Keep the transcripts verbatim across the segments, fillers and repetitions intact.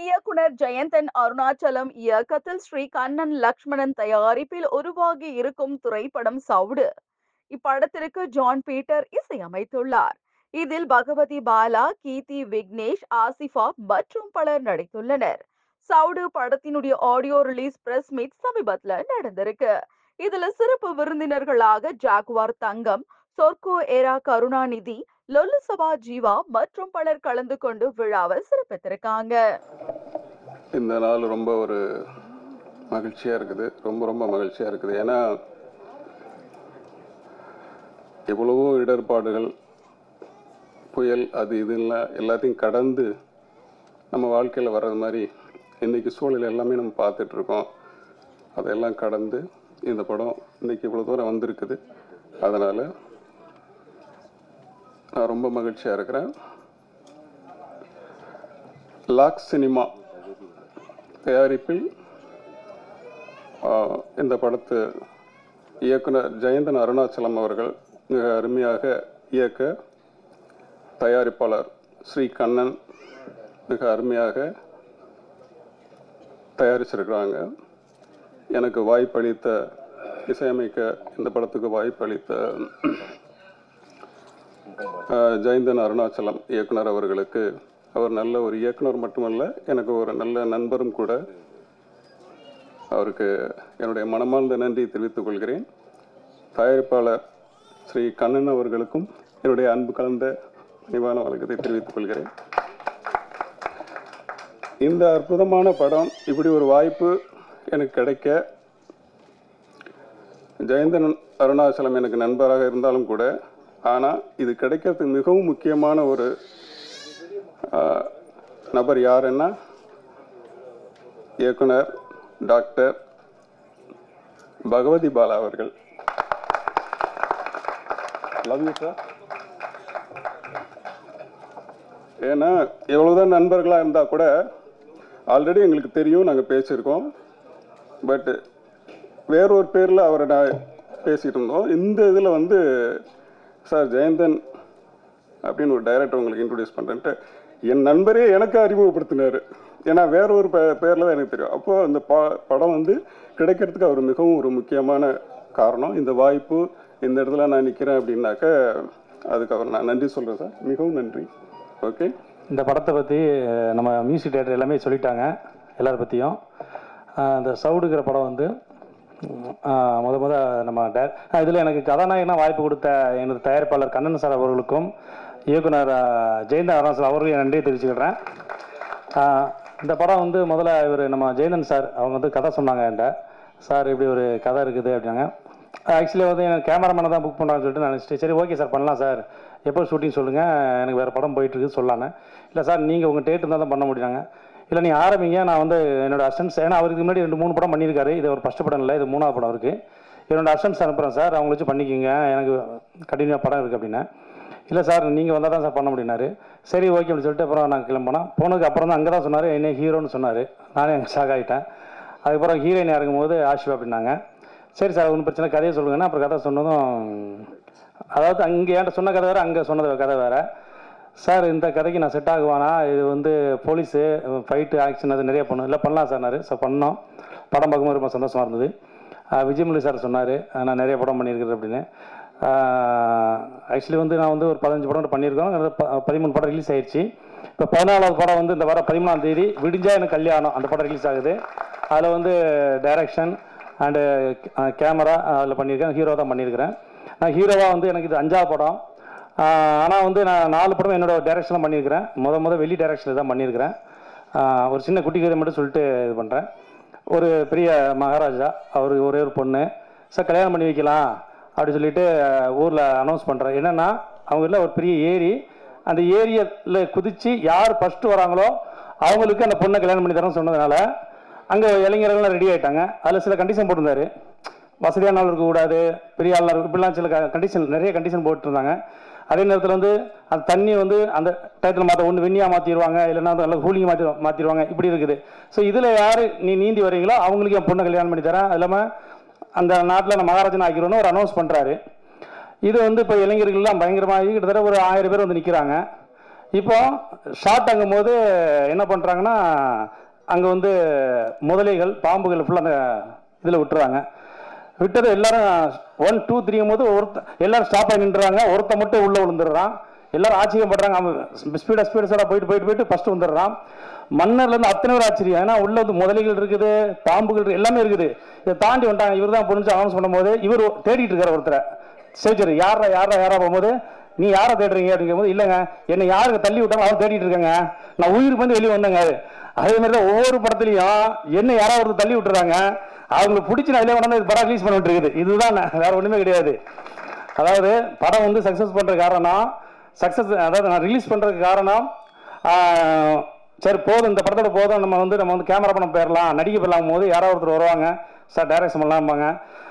இயக்குனர் ஜெயந்தன் அருணாச்சலம் இயக்கத்தில் ஸ்ரீ கண்ணன் லக்ஷ்மணன் தயாரிப்பில் உருவாகி இருக்கும் திரைப்படம் சவுடு. இப்படத்திற்கு ஜான் பீட்டர் இசையமைத்துள்ளார். இதில் பகவதி பாலா, கீர்த்தி விக்னேஷ், ஆசிஃபா மற்றும் பலர் நடித்துள்ளனர். சவுடு படத்தினுடைய ஆடியோ ரிலீஸ் பிரஸ் மீட் சமீபத்துல நடந்திருக்கு. இதுல சிறப்பு விருந்தினர்களாக ஜாகுவார் தங்கம், சொர்க்கோ ஏரா கருணாநிதி, லொல்லு சபா ஜீவா மற்றும் பலர் கலந்து கொண்டு விழாவை சிறப்பித்திருக்காங்க. இந்த நாள் ரொம்ப ஒரு மகிழ்ச்சியா இருக்குது. ரொம்ப ரொம்ப மகிழ்ச்சியா இருக்குது. ஏன்னா எவ்வளவோ இடர்பாடுகள், புயல், அது இது எல்லாத்தையும் கடந்து நம்ம வாழ்க்கையில் வர்றது மாதிரி இன்னைக்கு சூழல் எல்லாமே நம்ம பார்த்துட்டு இருக்கோம். அதெல்லாம் கடந்து இந்த படம் இன்னைக்கு இவ்வளோ தூரம் வந்திருக்குது. அதனால் நான் ரொம்ப மகிழ்ச்சியாக இருக்கிறேன். லாக் சினிமா தயாரிப்பில் இந்த படத்து இயக்குனர் ஜெயந்தன் அருணாச்சலம் அவர்கள் மிக அருமையாக இயக்க, தயாரிப்பாளர் ஸ்ரீ கண்ணன் மிக அருமையாக தயாரிச்சிருக்கிறாங்க. எனக்கு வாய்ப்பளித்த, இசையமைக்க இந்த படத்துக்கு வாய்ப்பளித்த ஜெயந்தன் அருணாச்சலம் இயக்குனர் அவர்களுக்கு, அவர் நல்ல ஒரு இயக்குனர் மட்டுமல்ல, எனக்கு ஒரு நல்ல நண்பரும் கூட. அவருக்கு என்னுடைய மனமார்ந்த நன்றியை தெரிவித்துக் கொள்கிறேன். தயாரிப்பாளர் ஸ்ரீ கண்ணன் அவர்களுக்கும் என்னுடைய அன்பு கலந்த நிவான வணக்கத்தை தெரிவித்துக் கொள்கிறேன். இந்த அற்புதமான படம், இப்படி ஒரு வாய்ப்பு எனக்கு கிடைக்க, ஜெயந்தன் அருணாச்சலம் எனக்கு நண்பராக இருந்தாலும் கூட, ஆனால் இது கிடைக்கிறதுக்கு மிகவும் முக்கியமான ஒரு நபர் யாருன்னா இயக்குனர் டாக்டர் பகவதி பாலா அவர்கள். Love you sir. ஏன்னா எவ்வளவுதான் நண்பர்களாக இருந்தால் கூட ஆல்ரெடி எங்களுக்கு தெரியும், நாங்கள் பேசியிருக்கோம். பட் வேறொரு பேரில் அவரை நான் பேசிகிட்டு இருந்தோம். இந்த இதில் வந்து சார் ஜெயந்தன் அப்படின்னு ஒரு டைரக்டர் உங்களுக்கு இன்ட்ரடியூஸ் பண்ணுறேன்ட்டு என் நண்பரே எனக்கு அறிமுகப்படுத்தினார். ஏன்னா வேற ஒரு பேரில் தான் எனக்கு தெரியும். அப்போது அந்த ப படம் வந்து கிடைக்கிறதுக்கு அவர் மிகவும் ஒரு முக்கியமான காரணம். இந்த வாய்ப்பு, இந்த இடத்துல நான் நிற்கிறேன் அப்படின்னாக்க அதுக்கு அவர் நான் நன்றி சொல்கிறேன் சார். மிகவும் நன்றி. ஓகே, இந்த படத்தை பற்றி நம்ம மியூசிக் டைரக்டர் எல்லாமே சொல்லிட்டாங்க, எல்லாரை பற்றியும். இந்த சவுடுங்கிற படம் வந்து முத முத நம்ம டே இதில் எனக்கு கதாநாயகனாக வாய்ப்பு கொடுத்த எனது தயாரிப்பாளர் கண்ணன் சார் அவர்களுக்கும் இயக்குனர் ஜெயந்தன் அருணாச்சலம் அவர்களும் நன்றியை தெரிவிச்சுக்கிறேன். இந்த படம் வந்து முதல்ல இவர் நம்ம ஜெயந்தன் சார் அவங்க வந்து கதை சொன்னாங்க என்கிட்ட. சார் இப்படி ஒரு கதை இருக்குது அப்படின்னாங்க. ஆக்சுவலி வந்து எனக்கு கேமராமேனை தான் புக் பண்ணுறான்னு சொல்லிட்டு நினச்சிட்டு, சரி ஓகே சார் பண்ணலாம் சார், எப்போ ஷூட்டிங் சொல்லுங்கள், எனக்கு வேறு படம் போயிட்டுருக்கு சொல்லானே. இல்லை சார் நீங்கள் உங்கள் டேட்டு இருந்தால் தான் பண்ண முடியாங்க. இல்லை நீ ஆரம்பிங்க, நான் வந்து என்னோடய அசிஸ்டன்ஸ், ஏன்னா அவருக்கு முன்னாடி ரெண்டு மூணு படம் பண்ணியிருக்காரு, இது ஒரு ஃபஸ்ட்டு படம் இல்லை, இது மூணாவது படம் இருக்குது. என்னோடய அசிஸ்டன்ஸ் அனுப்புகிறேன் சார், அவங்கள வச்சு பண்ணிக்கிங்க, எனக்கு கண்டினியூவாக படம் இருக்குது அப்படின்னா. இல்லை சார் நீங்கள் வந்தால் தான் சார் பண்ண முடியினாரு. சரி ஓகே அப்படின்னு சொல்லிட்டு அப்புறம் நான் கிளம்பினேன். போனதுக்கு அப்புறம் தான் அங்கே தான் சொன்னார் என்ன ஹீரோன்னு சொன்னார். நானே அங்கே ஷாக் ஆகிட்டேன். அதுக்கப்புறம் ஹீரோயின் இறங்கும்போது ஆஷிவா அப்படின்னாங்க. சரி சார் ஒன்றும் பிரச்சனை, கதையை சொல்லுங்கன்னா அப்புறம் கதை சொன்னதும், அதாவது அங்கே என்கிட்ட சொன்ன கதை வேறு, அங்கே சொன்னது கதை வேறு. சார் இந்த கதைக்கு நான் செட் ஆகுவானா, இது வந்து போலீஸு ஃபைட்டு ஆக்ஷன் அது நிறைய பண்ணும். இல்லை பண்ணலாம் சார்னாரு. சார் பண்ணோம். படம் பார்க்கும்போது ரொம்ப சந்தோஷமாக இருந்தது. விஜயமுரளி சார் சொன்னார் நான் நிறைய படம் பண்ணியிருக்கிறேன் அப்படின்னு. ஆக்சுவலி வந்து நான் வந்து ஒரு பதினஞ்சு படம் பண்ணியிருக்கோம். பதிமூணு படம் ரிலீஸ் ஆயிடுச்சு. இப்போ பதினாலாவது படம் வந்து இந்த வர பதிமூணாம் தேதி விடிஞ்சா எனக்கு கல்யாணம் அந்த படம் ரிலீஸ் ஆகுது. அதில் வந்து டைரக்ஷன் அண்டு கேமரா அதில் பண்ணியிருக்கேன். ஹீரோ தான் பண்ணியிருக்கிறேன். நான் ஹீரோவாக வந்து எனக்கு இது அஞ்சாவது படம். ஆனால் வந்து நான் நாலு படம் என்னோடய டைரக்ஷன்லாம் பண்ணியிருக்கிறேன். முத முத வெளி டைரக்ஷனில் தான் பண்ணியிருக்கிறேன். ஒரு சின்ன குட்டி கதை மட்டும் சொல்லிட்டு இது பண்ணுறேன். ஒரு பெரிய மகாராஜா, அவருக்கு ஒரே ஒரு பொண்ணு. சார் கல்யாணம் பண்ணி வைக்கலாம் அப்படி சொல்லிட்டு ஊரில் அனௌன்ஸ் பண்ணுறேன். என்னென்னா அவங்க இல்லை ஒரு பெரிய ஏரி, அந்த ஏரியில் குதித்து யார் ஃபஸ்ட்டு வராங்களோ அவங்களுக்கு அந்த பொண்ணை கல்யாணம் பண்ணி தரோன்னு சொன்னதுனால அங்கே இளைஞர்கள்லாம் ரெடி ஆகிட்டாங்க. அதில் சில கண்டிஷன் போட்டிருந்தாரு. வசதியான ஆள் இருக்கக்கூடாது, பெரிய ஆளாக இருக்கும், இப்படிலாம் சில கண்டிஷன் நிறைய கண்டிஷன் போட்டுருந்தாங்க. அதே நேரத்தில் வந்து அந்த தண்ணி வந்து அந்த டயத்தில் மாற்ற ஒன்று வெண்ணியாக மாற்றிடுவாங்க, இல்லைன்னா வந்து நல்லா கூலிங் மாற்றி மாற்றிடுவாங்க, இப்படி இருக்குது. ஸோ இதில் யார் நீ நீந்தி வரீங்களோ அவங்களுக்கு என் பொண்ணை கல்யாணம் பண்ணி தரேன், அது இல்லாமல் அந்த நாட்டில் நான் மகாராஜன் ஆக்கிடுவோன்னு ஒரு அனௌன்ஸ் பண்ணுறாரு. இது வந்து இப்போ இளைஞர்கள்லாம் பயங்கரமாக கிட்டத்தட்ட ஒரு ஆயிரம் பேர் வந்து நிற்கிறாங்க. இப்போ ஷார்ட் ஆகும் போது என்ன பண்ணுறாங்கன்னா அங்கே வந்து முதலைகள் பாம்புகள் ஃபுல்லாக அந்த இதில் விட்டுறாங்க. விட்டது எல்லாரும் ஒன் டூ த்ரீங்கும் போது ஒருத்த எல்லாரும் ஸ்டாப் ஆகி நின்றுறாங்க. ஒருத்த மட்டும் உள்ளே விழுந்துடுறான். எல்லாரும் ஆச்சரியப்படுறாங்க. அவன் ஸ்பீடாக ஸ்பீடாக போயிட்டு போயிட்டு போயிட்டு ஃபஸ்ட்டு வந்துடுறான். மன்னர்லேருந்து அத்தனை பேர் ஆச்சரியம். ஏன்னா உள்ள வந்து முதலைகள் இருக்குது, பாம்புகள் இருக்குது, எல்லாமே இருக்குது. இதை தாண்டி வந்துட்டாங்க. இவர் தான் புரிஞ்சு அனௌன்ஸ் பண்ணும்போது இவர் தேடிட்டு இருக்கார் ஒருத்தரை. சரி சரி யாரா யாரா யாரா போகும்போது நீ யாரை தேடுறீங்க அப்படிங்கும்போது இல்லைங்க என்னை யாருக்கு தள்ளி விட்டாலும் அவன் தேடிட்டு இருக்காங்க, நான் உயிருக்கு வந்து வெளியே வந்தேங்க. அதே மாதிரி தான் ஒவ்வொரு படத்துலையும் என்ன யாராவது தள்ளி விட்டுறாங்க, அவங்களுக்கு பிடிச்சி நான் வெளியே கொண்டாந்து படம் ரிலீஸ் பண்ணிட்டு இருக்குது. இதுதான் வேற ஒன்றுமே கிடையாது. அதாவது படம் வந்து சக்ஸஸ் பண்ணுற காரணம் சக்ஸஸ் அதாவது நான் ரிலீஸ் பண்ணுறதுக்கு காரணம் சரி போதும் இந்த படத்தோட போதும் நம்ம வந்து நம்ம வந்து கேமரா பண்ண போயிடலாம் நடிக்க போயிடலாம் போது யாராவது ஒருத்தர் வருவாங்க சார் டைரக்ஷன் பண்ணலாம்பாங்க,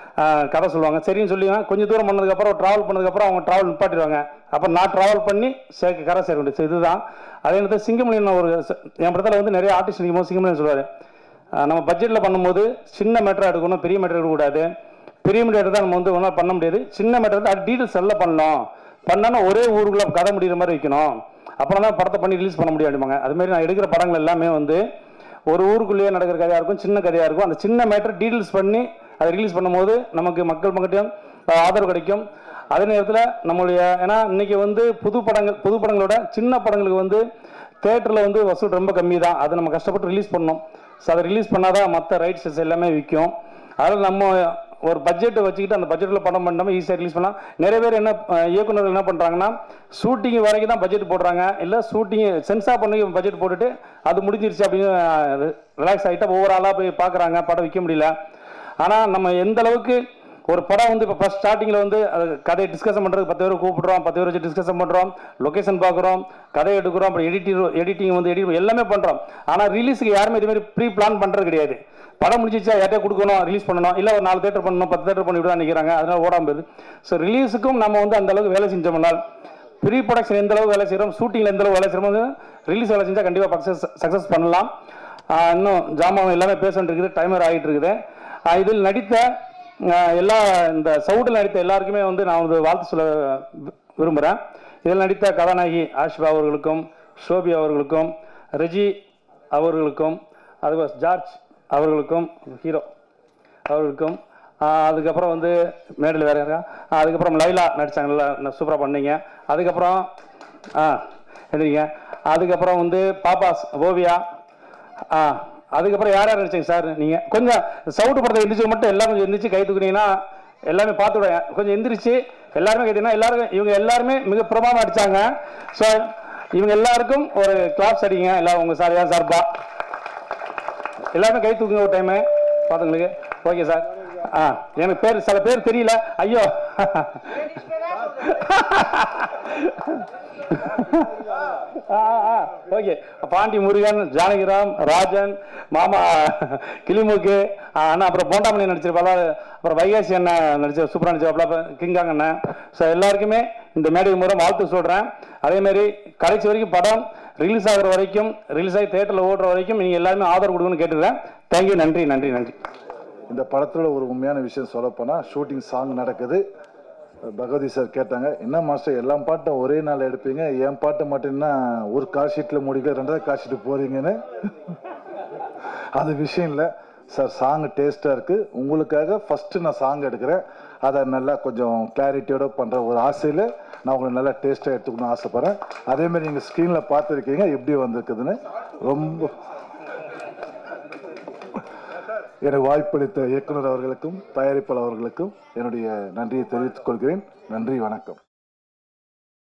கதை சொல்லுவாங்க. சரின்னு சொல்லி கொஞ்சம் தூரம் பண்ணதுக்கப்புறம் ட்ராவல் பண்ணதுக்கப்புறம் அவங்க ட்ராவல் நிப்பாட்டிடுவாங்க. அப்போ நான் ட்ராவல் பண்ணி சேர்க்க கரை சேர வேண்டியது இதுதான். அதே நேரத்தில் சிங்கமணியன் ஒரு என் படத்தில் வந்து நிறைய ஆர்டிஸ்ட் நிற்கும்போது சிங்கமணியன் சொல்லுவார், நம்ம பட்ஜெட்டில் பண்ணும்போது சின்ன மேட்டராக எடுக்கணும், பெரிய மேட்டர் எடுக்கக்கூடாது. பெரிய மேட்டர் தான் நம்ம வந்து ஒன்றும் பண்ண முடியாது. சின்ன மேட்டர் தான் அது டீட்டெயில்ஸ் எல்லாம் பண்ணணும். பண்ணாலும் ஒரே ஊருக்குள்ள கதை முடிகிற மாதிரி வைக்கணும். அப்புறம் தான் படத்தை பண்ணி ரிலீஸ் பண்ண முடியாதுமாங்க. அதுமாதிரி நான் எடுக்கிற படங்கள் எல்லாமே வந்து ஒரு ஊருக்குள்ளேயே நடக்கிற கதையாக இருக்கும், சின்ன கதையாக இருக்கும். அந்த சின்ன மேட்டர் டீட்டெயில்ஸ் பண்ணி அதை ரிலீஸ் பண்ணும்போது நமக்கு மக்கள் மக்கள்கிட்டையும் ஆதரவு கிடைக்கும். அதே நேரத்தில் நம்மளுடைய ஏன்னா இன்னைக்கு வந்து புது படங்கள் புது படங்களோட சின்ன படங்களுக்கு வந்து தேட்டரில் வந்து வசூல் ரொம்ப கம்மி தான். அதை நம்ம கஷ்டப்பட்டு ரிலீஸ் பண்ணணும். ஸோ அதை ரிலீஸ் பண்ணாதான் மற்ற ரைட்ஸஸ் எல்லாமே விற்கும். அதில் நம்ம ஒரு பட்ஜெட்டை வச்சுக்கிட்டு அந்த பட்ஜெட்டில் படம் பண்ணாமல் ஈஸியாக ரிலீஸ் பண்ணலாம். நிறைய பேர் என்ன இயக்குநர்கள் என்ன பண்ணுறாங்கன்னா ஷூட்டிங் வரைக்கும் தான் பட்ஜெட் போடுறாங்க, இல்லை ஷூட்டிங் சென்சார் பண்ணி பட்ஜெட் போட்டுட்டு அது முடிஞ்சிருச்சு அப்படின்னு ரிலாக்ஸ் ஆகிட்டா ஓவராலாக போய் பார்க்குறாங்க, படம் விற்க முடியல. ஆனால் நம்ம எந்த அளவுக்கு ஒரு படம் வந்து இப்போ ஃபஸ்ட் ஸ்டார்டிங்கில் வந்து அது கதையை டிஸ்கஷன் பண்ணுறதுக்கு பத்து பேர் கூப்பிடுறோம், பத்து பேர் வச்சு டிஸ்கஷன் பண்ணுறோம், லொக்கேஷன் பார்க்குறோம், கதை எடுக்கிறோம், அப்புறம் எடிட்டிங் எடிட்டிங் வந்து எடிட் எல்லாமே பண்ணுறோம். ஆனால் ரிலீஸுக்கு யாருமே இதுமாதிரி ப்ரீ பிளான் பண்ணுறது கிடையாது. படம் முடிச்சிச்சா யார்ட்டே கொடுக்கணும், ரிலீஸ் பண்ணணும், இல்லை ஒரு நாலு தேட்டர் பண்ணணும், பத்து தேட்டர் பண்ணிவிட்டு தான் நிற்கிறாங்க. அதனால் ஓடாமல் போகுது. ஸோ ரிலீஸுக்கும் நம்ம வந்து அந்த அளவுக்கு வேலை செஞ்சோம்னால் ப்ரீ ப்ரொடக்ஷன் எந்த அளவுக்கு வேலை செய்கிறோம், ஷூட்டிங்கில் எந்த அளவுக்கு வேலை செய்கிறோம், ரிலீஸ் வேலை செஞ்சால் கண்டிப்பாக சக்ஸஸ் சக்ஸஸ் பண்ணலாம். இன்னும் ஜாமான் எல்லாமே பேசன்ட்டு இருக்குது, டைமர் ஆகிட்டு இருக்குது. இதில் நடித்த எல்லா இந்த சவுடில் நடித்த எல்லாருக்குமே வந்து நான் வந்து வாழ்த்து சொல்ல விரும்புகிறேன். இதில் நடித்த கதாநாயகி ஆஷிபா அவர்களுக்கும், ஷோபி அவர்களுக்கும், ரெஜி அவர்களுக்கும், அதுபோல் ஜார்ஜ் அவர்களுக்கும், ஹீரோ அவர்களுக்கும், அதுக்கப்புறம் வந்து மேடையில் வேறு இருக்கா, அதுக்கப்புறம் லைலா நடித்தாங்க, நல்லா சூப்பராக பண்ணீங்க. அதுக்கப்புறம் ஆ எழுதிங்க. அதுக்கப்புறம் வந்து பாப்பாஸ் ஓவியா, ஆ அதுக்கப்புறம் யார் யார் நடிச்சிங்க சார்? நீங்கள் கொஞ்சம் சவுண்டு படத்தை எந்திரிச்சு மட்டும் எல்லாம் கொஞ்சம் எந்திரிச்சு கை தூக்குனீங்கன்னா எல்லாமே பார்த்து விடுங்க. கொஞ்சம் எந்திரிச்சு எல்லாருமே கேட்டீங்கன்னா எல்லாரும் இவங்க எல்லாருமே மிக பிரபலமாக அடித்தாங்க. ஸோ இவங்க எல்லாருக்கும் ஒரு கிளாப்ஸ் அடிங்க. எல்லாம் உங்கள் சார் யார் சார்பா எல்லாருமே கை தூக்குங்க ஒரு டைமு பார்த்துங்களுக்கு. Okay sir. ஆ எனக்கு பேர் சில பேர் தெரியல, ஐயோ ஓகே. பாண்டி முருகன், ஜானகிராம், ராஜன், மாமா கிளிமுக்கு அண்ணா, அப்புறம் போண்டாமணி நடிச்சிருப்பாளா, அப்புறம் வைகாசி அண்ணன் நடிச்ச சூப்பராக நடிச்சிருப்பாளா, கிங்காங் அண்ணன். ஸோ எல்லாருக்குமே இந்த மேடை மூலம் வாழ்த்து சொல்கிறேன். அதேமாரி கடைசி வரைக்கும் படம் ரிலீஸ் ஆகிற வரைக்கும், ரிலீஸ் ஆகி தேட்டரில் ஓடுற வரைக்கும் நீங்கள் எல்லாருமே ஆதரவு கொடுக்கணும்னு கேட்டுக்கிறேன். தேங்க்யூ. நன்றி நன்றி நன்றி. இந்த படத்தில் ஒரு உண்மையான விஷயம் சொல்லப்போனால் ஷூட்டிங் சாங் நடக்குது. பகவதி சார் கேட்டாங்க, என்ன மாஸ்டர் எல்லா பாட்டும் ஒரே நாள் எடுப்பீங்க, என் பாட்டை மட்டும்னா ஒரு கால் ஷீட்டில் முடிக்கல, ரெண்டாவது கால் ஷீட்டு போகிறீங்கன்னு. அது விஷயம் இல்லை சார், சாங் டேஸ்ட்டாக இருக்குது. உங்களுக்காக ஃபஸ்ட்டு நான் சாங் எடுக்கிறேன், அதை நல்லா கொஞ்சம் கிளாரிட்டியோடு பண்ணுற ஒரு ஆசையில் நான் உங்களுக்கு நல்லா டேஸ்ட்டாக எடுத்துக்கணும்னு ஆசைப்பட்றேன். அதேமாதிரி நீங்கள் ஸ்க்ரீனில் பார்த்துருக்கீங்க எப்படி வந்திருக்குதுன்னு. ரொம்ப எனக்கு வாய்ப்பளித்த இயக்குனர் அவர்களுக்கும் தயாரிப்பாளர் அவர்களுக்கும் என்னுடைய நன்றியை தெரிவித்துக் கொள்கிறேன். நன்றி, வணக்கம்.